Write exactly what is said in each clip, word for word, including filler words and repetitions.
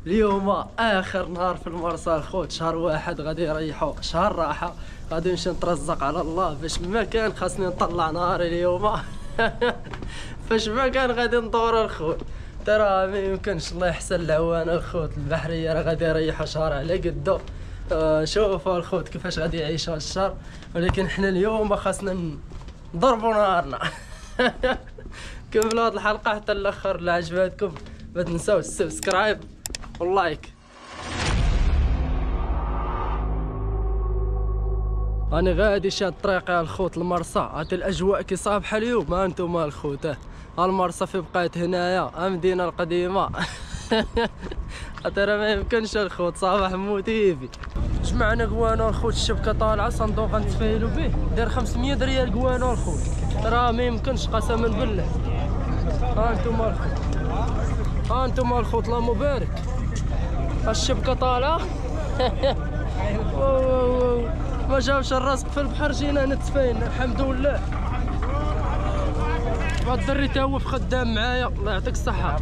اليوم اخر نهار في المرسى الخوت، شهر واحد غادي يريحوا، شهر راحه غادي نمشي نترزق على الله. باش ما كان خاصني نطلع نهاري اليوم فاش ما كان غادي ندور الخوت. ترى ما يمكنش، الله يحسن العوان الخوت، البحريه راه غادي يريحوا شهر على قدو. آه شوفوا الخوت كيفاش غادي يعيشوا الشهر، ولكن حنا اليوم خاصنا نضربوا نهارنا كملوا هاد الحلقه حتى الاخر. اللي عجبتكم ما تنساوش السبسكرايب واللايك. انا غادي شاد طريقي الخوت المرسى، هاد الاجواء كي صابحه اليوم. ها انتم الخوت، المرسى في بقات هنايا المدينه القديمه ترى ما يمكنش الخوت، صباح موتيفي. جمعنا قوانو الخوت، الشبكه طالعه، صندوق غنتفايلو به داير خمسمية ريال قوانو الخوت، ترى ما يمكنش قسما بالله. ها انتم الخوت، ها انتم الخوت، الله مبارك، الشبكه طالعه ما جاوش الرزق في البحر، جينا نتفايلنا الحمد لله. هاد الدري تا هو في خدام معايا، الله يعطيك الصحه.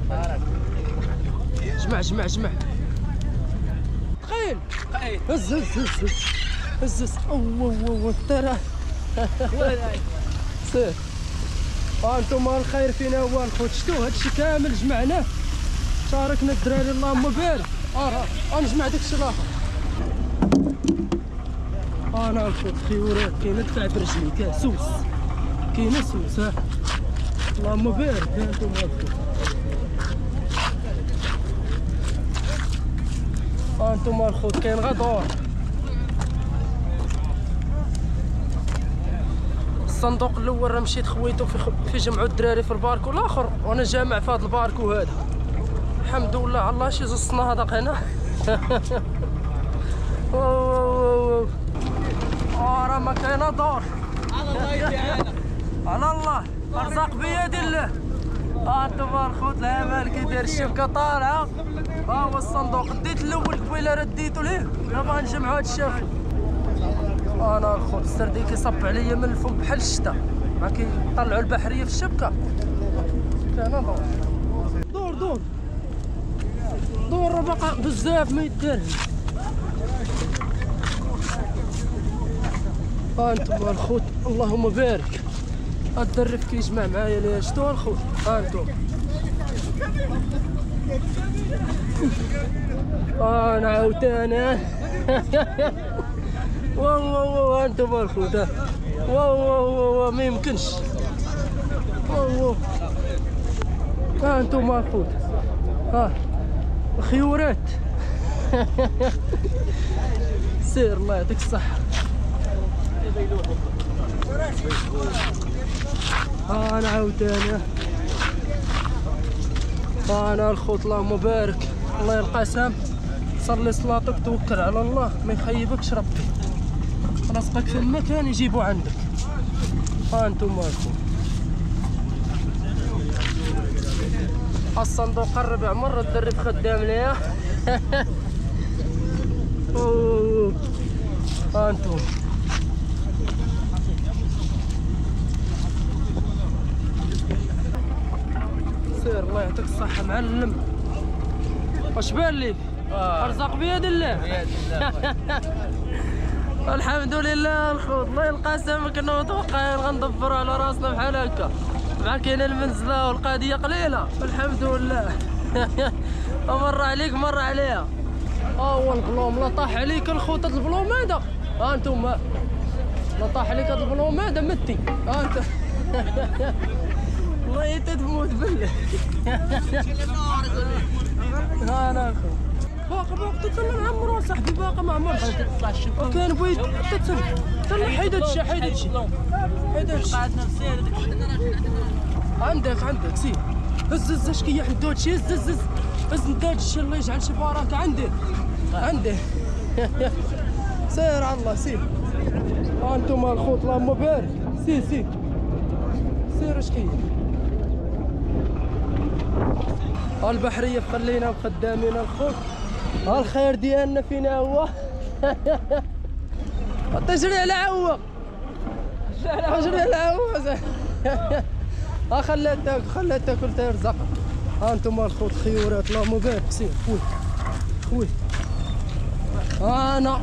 جمع جمع جمع، تخيل هز هز هز هز هز او او ترى سير. ها انتم الخير فينا هو الخوت، شتو هادشي كامل جمعناه، شاركنا الدراري اللهم بارك. اه غنجمع داكشي الاخر. انا الخوت خيورات كاينه دفع برجلي، كاع سوس، كاينه سوس. ها اللهم بارك. ها انتم الخوت، ها انتم الخوت، كاين غا دور. الصندوق الاول راه مشيت خويتو في خ... في جمعوا الدراري في الباركو الاخر، وانا جامع في هذا الباركو هذا الحمد لله. على الله شي زوج صنادق هنا اه راه ما كاينه دور على الله يعينك، على الله ارزاق بيد الله. ها انتم الخوت العمل كي داير، الشبكه طالعه. ها هو الصندوق ديت الاول قبيله راه ديتو ليه، دابا نجمعوا هاد الشافي. انا الخوت السردي كيصب عليا من الفوق بحال الشتا، ما كيطلعوا البحريه في الشبكه. كاينه دور دور دور دور، راه باقا بزاف ما يدارش. ها انتم الخوت اللهم بارك، هاد الدرف كيجمع معايا ليه، شتو الخوت. ها انتم اه انا عاوتاني واو واو ها انتم الخوت، واو واو واو ما يمكنش، واو واو. ها انتم الخوت، ها الخيورات سير الله يعطيك الصحة. ها انا عاوتاني، ها انا الخوت اللهم بارك. الله يلقى سام، صلي صلاتك توكل على الله، ما يخيبكش ربي، رزقك في المكان يجيبو عندك. ها انتم الخوت، الصندوق قرب يعمر، الدرب خدام ليا ها انتم سير الله يعطيك الصحة معلم. واش بان ليك؟ آه. ارزاق بيد الله بيد الله الحمد لله الخوت، الله يلقى سامك. كنا متوقعين غندبروا على راسنا بحال هكا، مع كاينه المنزله والقضيه قليله الحمد لله مر عليك مر عليها. ها هو البلوم، لا طاح عليك الخوت هاد البلوم هذا. ها انتم لا طاح عليك هاد البلوم هذا متي. ها انت والله انت تموت بالله ها انا اخو باقي باقي تتسنى نعمرو صاحبي، باقي ما عمرش. كان بغيت تتسنى تسنى، حيد هادشي حيد هادشي حيد هادشي. عندك عندك سير، هز هز اش كيحد هادشي، هز هز هز هز انت هادشي، الله يجعل شي بركه. عندي عندي سير على الله سير. ها انتم الخوت اللهم بارك، سير سير سير اش كاين. ها البحريه خلينا بخدامين الخوت، ها الخير ديالنا فينا هو تجري على عوق، تجري على عوق ها خليها تاكل، خليها تاكل تيرزق. ها انتم الخوت خيورات الله مبارك. سير خويا خويا انا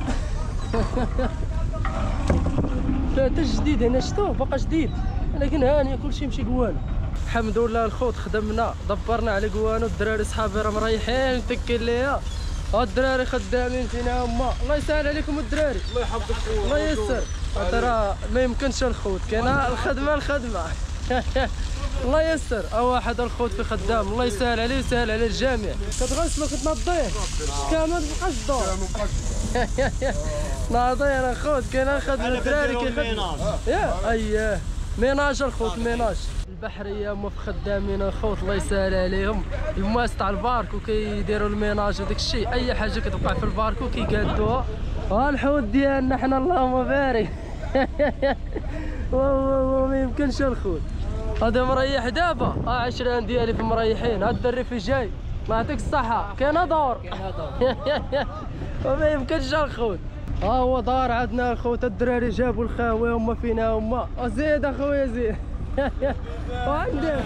فات جديد هنا شتوه باقا جديد ولكن هانيه كلشي يمشي قوانو. الحمد لله الخوت خدمنا دبرنا على قوانو. الدراري صحابي راه مريحين متكل ليا. ها الدراري خدامين فينا هما. الله يسهل عليكم الدراري. الله يحفظك خويا. الله يسر. هذا راه ما يمكنش الخوت كاينه الخدمه الخدمه الله يسر. واحد الخوت في خدام الله يسهل عليه ويسهل على الجميع. كتغسلو كتنضيه كامل مابقاش الدور ناضير الخوت كاينه خدمه الدراري كيخدموا. يا اييه ميناج الخوت ميناج. البحريه هما في خدامين الخوت الله يسهل عليهم. المواس تاع الباركو كيديروا الميناج وداك الشيء. اي حاجه كتوقع في الباركو كيقادوها. ها الحوت ديالنا حنا اللهم بارك ما يمكنش الخوت. هذا مريح دابا. ها عشرين ديالي في مريحين. هاد الدري في جاي الله يعطيك الصحه. كاينه دور وما يمكنش الخوت. ها هو دار عندنا الخوت. الدراري جابوا الخاوي هما فينا هما. زيد اخويا زيد وعندك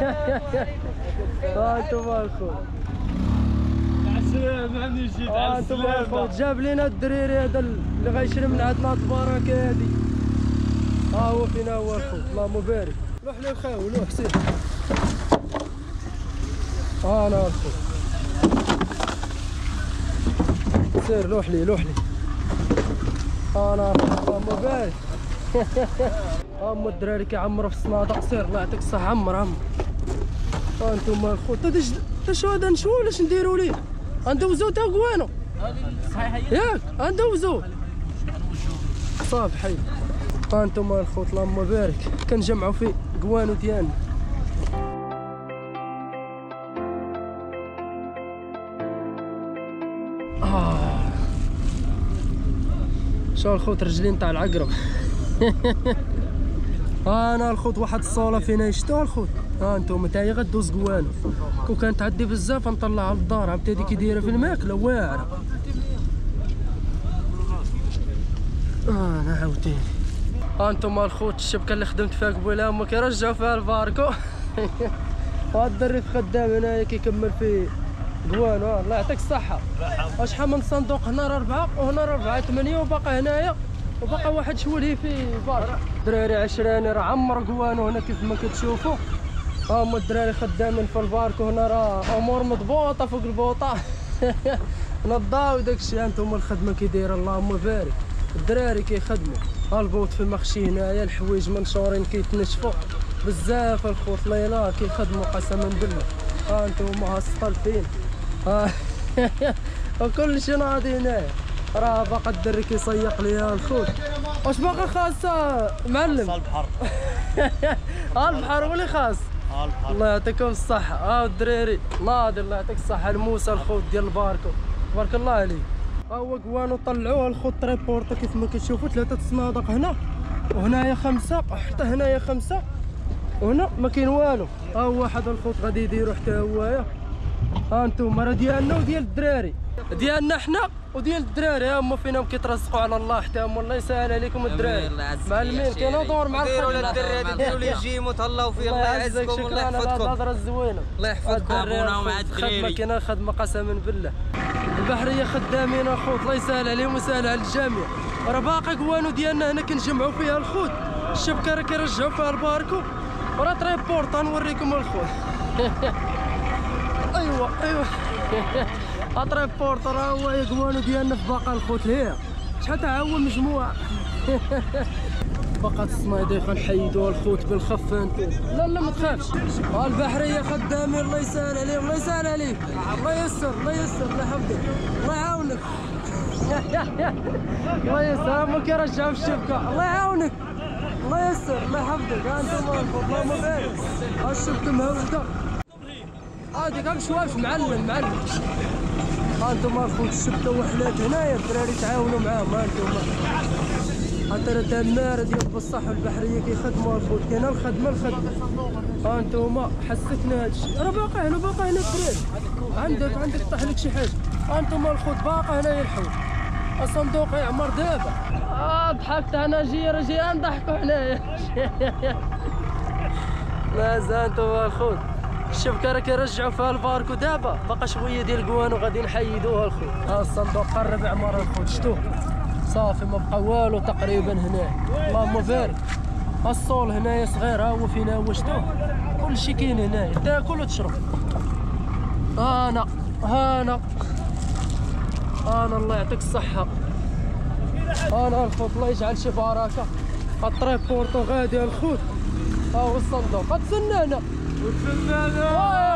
ها انتم الخوت. السلام معني جيت على انتم الخوت. جاب لينا الدريري هذا اللي غيشري من عندنا تبارك هادي. ها هو فينا هو الخوت اللهم بارك. روح لي الخاوي روح سير. ها انا الخوت سير لوح لي لوح لي. ها انا اللهم بارك هما الدراري كيعمروا في الصنادق. سير الله يعطيك الصحة عمر عمر. ها انتم الخوت. تا شو هذا نشوفو واش نديرو ليه. غندوزو تا قوانو ياك غندوزو صافي حي. ها انتم الخوت اللهم بارك كنجمعوا في قوانو ديالنا. اه شو الخوت رجلين تاع العقرب ها انا الخوت واحد الصاله فينا يشتو الخوت. ها انتم تا هي غدوز قوانو. كون كانت تعدي بزاف نطلعها للدار عاد كي دايره في الماكله واعره. اه انا عاوتاني. ها انتم الخوت الشبكه اللي خدمت فيها قبيله هما كيرجعوا فيها الباركو ها الدري في خدام هنايا كيكمل في قوانو. الله يعطيك الصحه. شحال من صندوق هنا راه اربعه وهنا راه اربعه ثمانيه وباقي هنايا وبقى واحد شولي في بارك. الدراري عشراني راه عمر قوانو هنا كيف ما كتشوفوا. ها هما الدراري خدامين في البارك وهنا راه امور مضبوطه فوق البوطه نضاو داكشي. ها انتم الخدمه كي دايره اللهم بارك. الدراري كيخدموا. ها البوط في مخشي هنايا الحوايج منشورين كيتنشفوا بزاف الخوت. ليلا كيخدموا قسما بالله. ها انتم ها السطلفين ها وكلشي ناضي هنايا. راه باقا الدري كيسيق ليا الخوت. واش باقا خاصه معلم؟ البحر ها البحر هو اللي خاص. ها البحر الله يعطيكم الصحة. ها الدراري ناضي الله يعطيك الصحة. الموسى الخوت ديال الباركو تبارك الله عليه. ها هو قوانو طلعوه الخوت تريبورتا كيف ما كتشوفوا. ثلاثة صنادق هنا وهنايا خمسة حتى هنايا خمسة وهنا ما كاين والو. ها هو واحد الخوت غادي يديرو حتى هوايا. ها انتم راه ديالنا وديال الدراري ديالنا حنا وديال الدراري. ها هما فينا كيترزقوا على الله حتى هما. الله يسهل عليكم الدراري معلمين. كاين دور مع ديروا للدراري ديروا لي جيم وتهلاو فيه. الله يعزكم والله يحفظكم. الهضره الزوينه الله يحفظكم ابونا ومع الدراري. خدمه كاينه خدمه قسما بالله. البحريه خدامين الخوت الله يسهل عليهم ويسهل على الجميع. راه باقي قوانو ديالنا هنا كنجمعوا فيها الخوت. الشبكه راه كيرجعوا فيها الباركو وراه تريبورطا نوريكم الخوت ايوا ايوا اتريبورطا راه هو قوانو ديالنا في باقا الخوت لهيه. شحال تا هو مجموعه باقات الصنايدي خنحيدوها الخوت بالخف. انتم لا لا ما تخافش. ها البحريه خدامين الله يسهل عليهم. الله يسهل عليك. الله يسر الله يسر الله يحفظك الله يعاونك الله يسر. هما كيرجعوا في الشبكه الله يعاونك الله يسر الله يحفظك. ها انتم اللهم بارك. ها الشبكه مهوده هاديك ها بشواف معلم معلم. ها انتم الخوت الشبكه وحلات هنايا الدراري تعاونوا معاهم. ها انتم حتى راه تماره ديال بصح والبحريه كيخدموا الخوت. كاينه الخدمه الخدمه. ها انتم حسكنا هادشي راه باقي هنا باقي هنا الدراري. عندك عندك طاح لك شي حاجه. ها انتم الخوت باقي هنايا الحوت. الصندوق يعمر دابا. اه ضحكت انا جير جيران ضحكوا هنايا لا زال انتم الخوت الشبكه راه كيرجعوا فيها الباركو دابا باقا شويه ديال الكوان وغادي نحيدوها الخوت. ها الصندوق قرب عمر الخوت شتو صافي ما بقى والو تقريبا هنا. اللهم بارك. الصول هنايا صغير ها هو فين هو شتو كلشي كاين هنايا تاكل وتشرب. هانا هانا هانا الله يعطيك الصحة. هانا الخوت الله يجعل شي بركة. الطريق بورتو غادي الخوت. ها هو الصندوق غتسنانا وتسنانا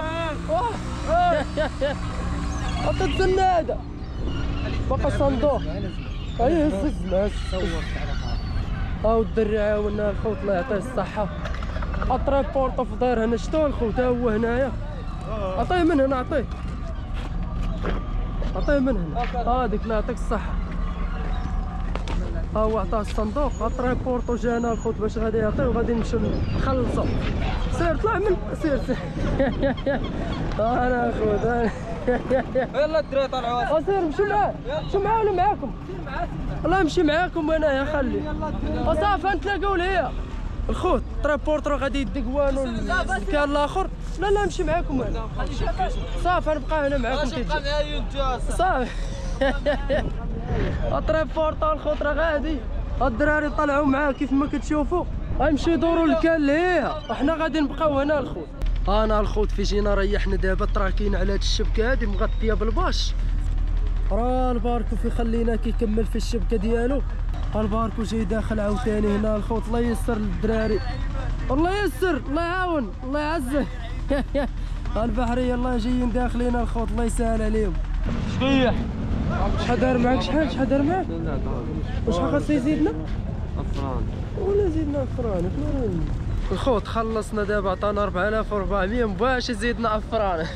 غتتسنى هذا باقا الصندوق. ايه هز هز ها هو الدري عاونا الخوت الله يعطيه الصحة. الطريق بورتو في داير هنا شتو الخوت ها هو هنايا. عطيه من هنا عطيه عطيه من هنا هاديك الله يعطيك الصحة. ها هو عطاه الصندوق. الطريق بورتو جانا الخوت باش غادي يعطيه وغادي نمشيو نخلصو. سير طلع من سير سير انا اخوت يلا الدراري طلعوا سير مشي معاه مشي معاه ولا معاكم؟ والله نمشي معاكم انايا خلي وصافي نتلاقاو لهيا الخوت. الطريق بورتو غادي يدي كوانو المكان الاخر. لا لا نمشي معاكم انا صافي نبقى هنا معاكم تيجي صافي. الطريق بورتو الخوت راه غادي. الدراري طلعوا معاه كيف ما كتشوفوا غيمشيو يدوروا لكان لهيا وحنا غادي نبقاو هنا الخوت. انا الخوت في جينا ريحنا دابا تراكين على هاد الشبكه هادي مغطيه بالباش. راه الباركو في خلينا كيكمل في الشبكه ديالو. الباركو جاي داخل عاوتاني هنا الخوت. الله يسر للدراري الله يسر الله يعاون الله يعزه. البحريه الله جايين داخلين الخوت الله يسهل عليهم. شبيح شحال دار معاك شحال شحال دار معاك؟ وشحال خاصو يزيدنا؟ افران ولا زيدنا افران الخوت. خلصنا دابا عطانا أربعة آلاف وأربعمية مباش يزيدنا افران.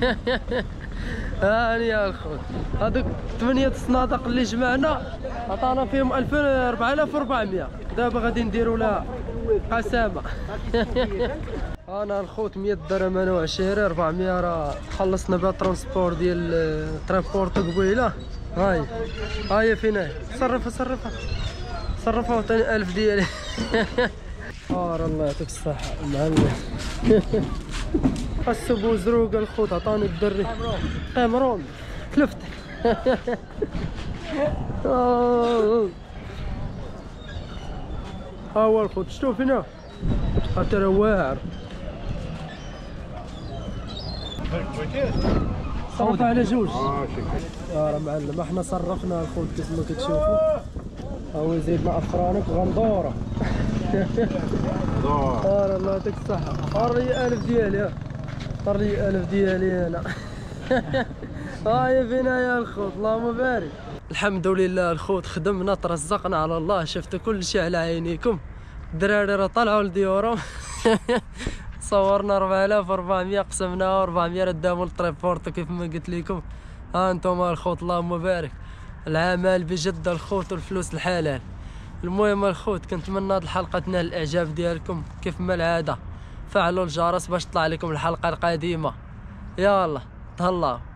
هاني يا الخوت هادوك ثمانية الصنادق اللي جمعنا عطانا فيهم ألفين أربعة آلاف وأربعمية. دابا غادي نديرو لها قسامة. انا الخوت مية درهم انا وعشيرة أربعمية راه خلصنا بها ترونسبور ديال ترانسبورتو قبيله. هاي هاي فين هي صرفها صرفها صرفها وعطيني ألف ديالي. اه الله يعطيك الصحة المعلم. خاصو بوزروق الخوت عطاني الدري قمرون تلفت. ها هو الخوت شتو فينا حتى راه واعر. صرف على جوج. اه راه معلم احنا صرفنا الخوت كيف ما كتشوفوا. هو زيدنا افرانك غندوره. اه الله يعطيك الصحة. وري ألف ديالي وري ألف ديالي انا. هاي فينا يا الخوت اللهم بارك. الحمد لله الخوت خدمنا ترزقنا على الله. شفتوا كل شيء على عينيكم. الدراري راه طلعوا لديورهم. صورنا أربعة آلاف وأربعمية قسمناها أربعمية رداهم للطريق بورتو كيف ما قلت لكم. ها انتم الخوت اللهم بارك. العمل بجد الخوت والفلوس الحلال. المهم الخوت كنتمنى هاد الحلقه تنال الاعجاب ديالكم كيف ما العاده. فعلوا الجرس باش تطلع لكم الحلقه القادمه. يلا تهلاو.